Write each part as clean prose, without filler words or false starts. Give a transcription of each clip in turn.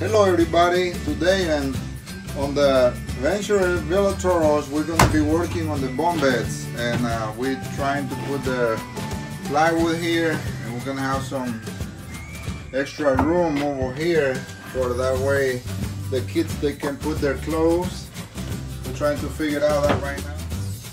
Hello everybody, today and on the Venture Villa Toros we're going to be working on the bunk beds, and we're trying to put the plywood here, and we're going to have some extra room over here for that way the kids they can put their clothes. We're trying to figure out that right now.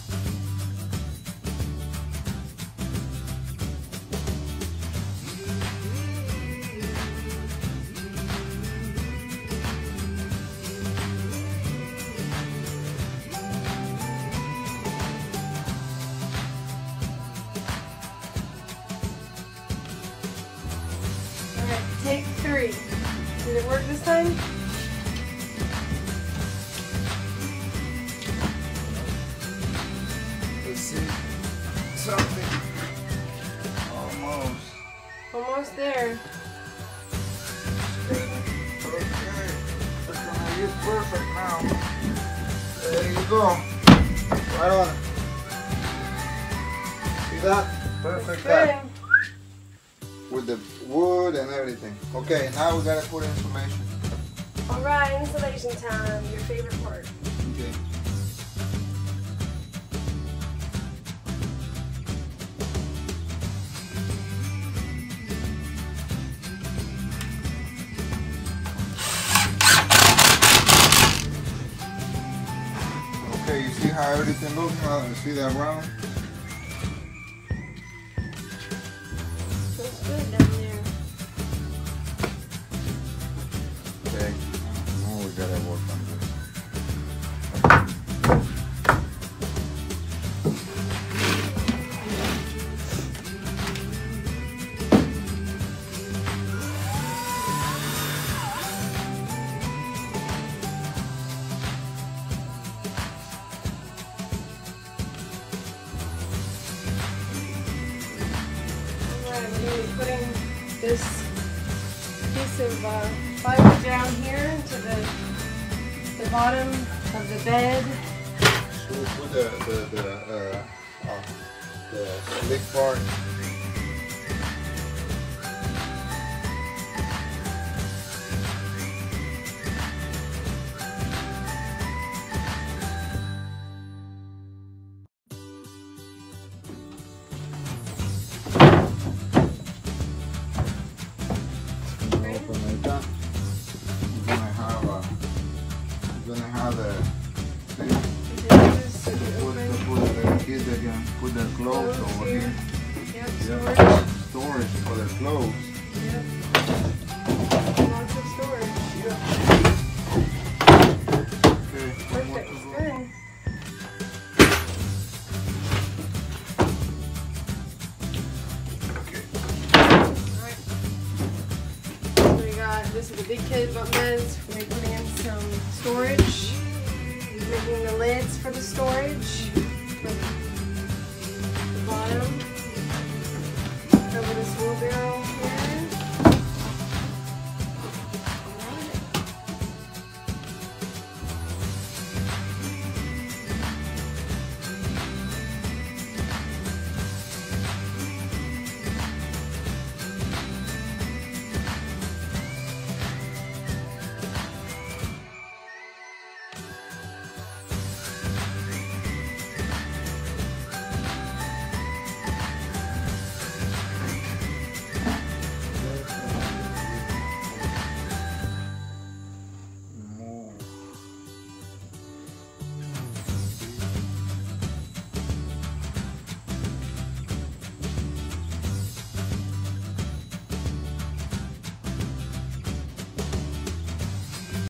Take 3. Did it work this time? Let's see something. Almost there. Okay, that's gonna be perfect now. There you go. Right on. See that? Perfect. That. With the wood and everything. Okay, now we gotta put insulation. Alright, insulation time. Your favorite part. Okay. Okay, you see how everything looks now? You see that brown? Looks good down there. Okay, now we gotta work on this. Alright, we're going to be putting this piece of plywood down here into the bottom of the bed. So we put the slick part. Open like that. You're gonna have the thing. The kids they can put their clothes over here. Yep, Yep. Storage for their clothes. Yep. Lots of storage. Okay. Perfect. Good. Alright. So we got, this is the big kid bunk beds. We're putting in some storage. Making the lids for the storage. For the bottom. Over this wheelbarrow here.